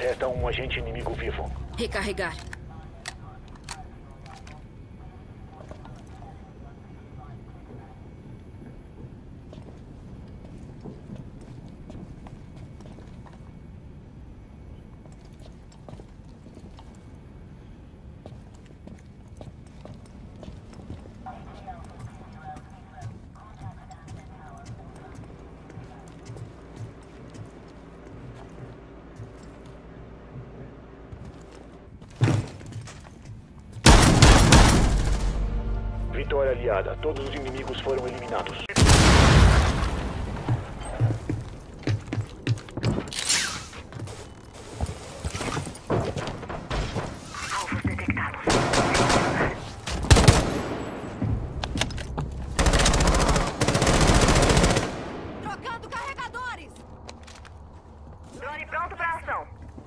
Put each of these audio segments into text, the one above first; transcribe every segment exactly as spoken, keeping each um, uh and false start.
Resta um agente inimigo vivo. Recarregar. Vitória aliada. Todos os inimigos foram eliminados. Alvos detectados. Trocando carregadores! Drone pronto para ação.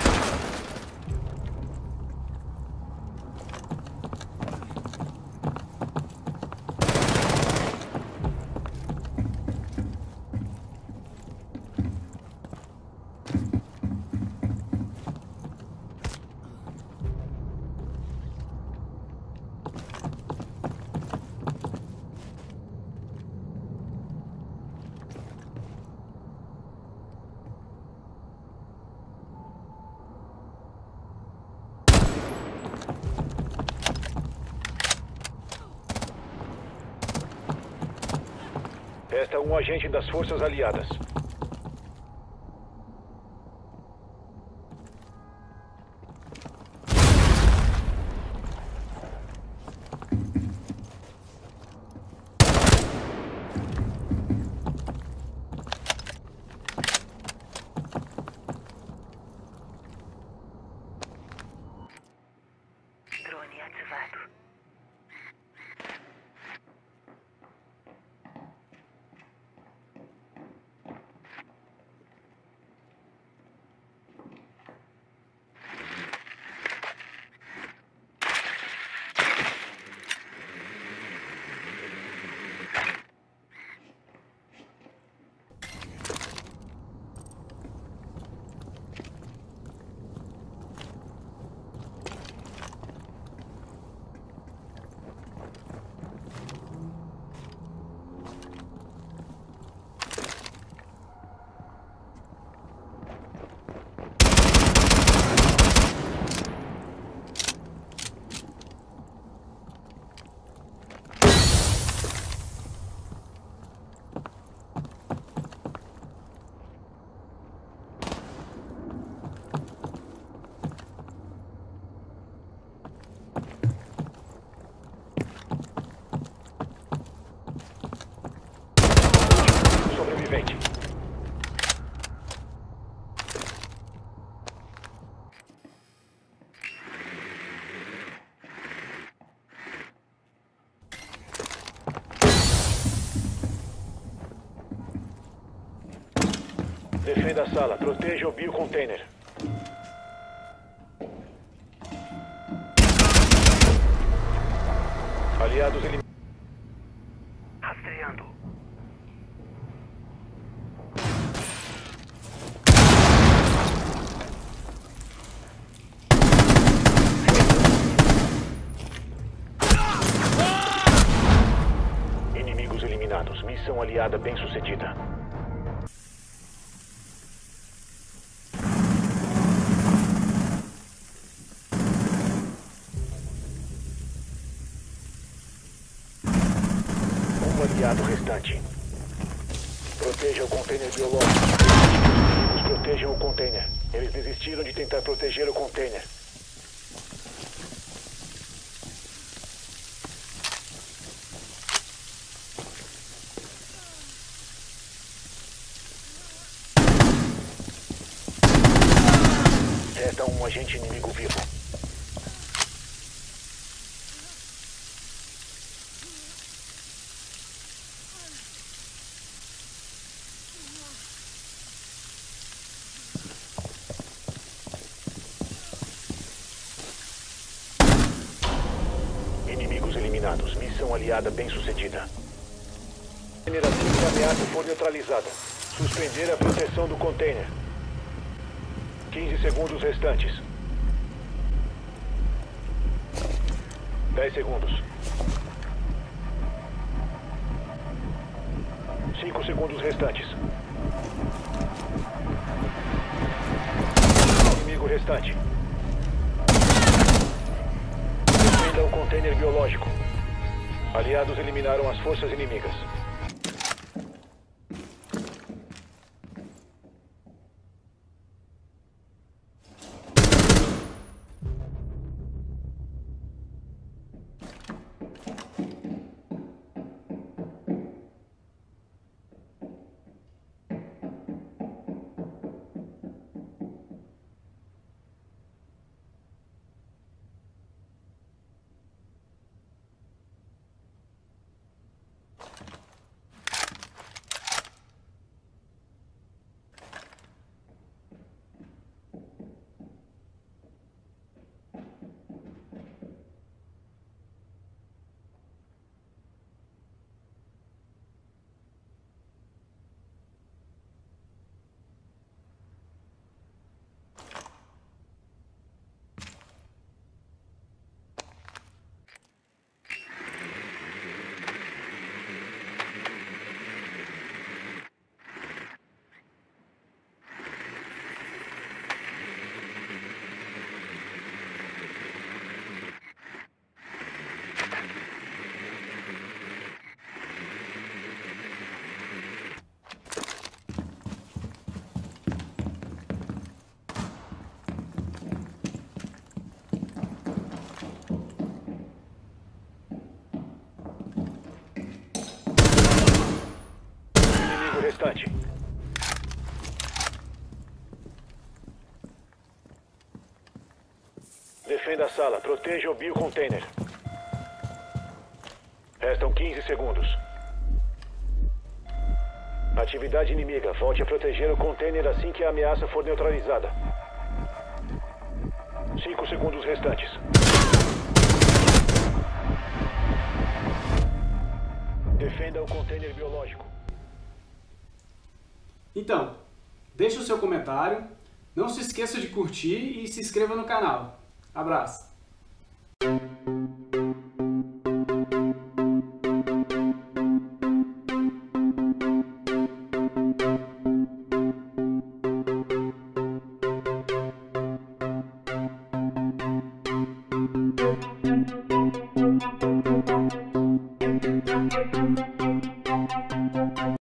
Resta um agente das forças aliadas. Drone ativado. Sobrevivente. Defenda a sala. Proteja o biocontainer. Aliados eliminados. Rastreando. Inimigos eliminados. Missão aliada bem sucedida. Um aliado restante. Proteja o container biológico. Os inimigos protejam o container. Eles desistiram de tentar proteger o container. Resta um agente inimigo vivo. Inimigos eliminados. Missão aliada bem sucedida. Generação de ameaça for neutralizada. Suspender a proteção do container. quinze segundos restantes. dez segundos. cinco segundos restantes. Inimigo restante. Defenda o container biológico. Aliados eliminaram as forças inimigas. Restante. Defenda a sala. Proteja o biocontainer. Restam quinze segundos. Atividade inimiga. Volte a proteger o container assim que a ameaça for neutralizada. cinco segundos restantes. Defenda o container biológico. Então, deixe o seu comentário, não se esqueça de curtir e se inscreva no canal. Abraço! Thank you.